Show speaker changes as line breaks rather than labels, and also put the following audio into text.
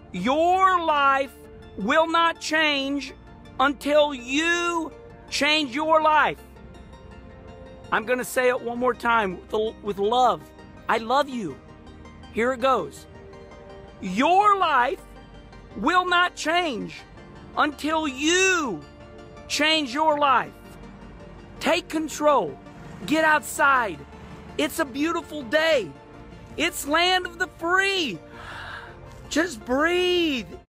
Your life will not change until you change your life. I'm going to say it one more time with love. I love you. Here it goes. Your life will not change until you change your life. Take control. Get outside. It's a beautiful day. It's land of the free. Just breathe.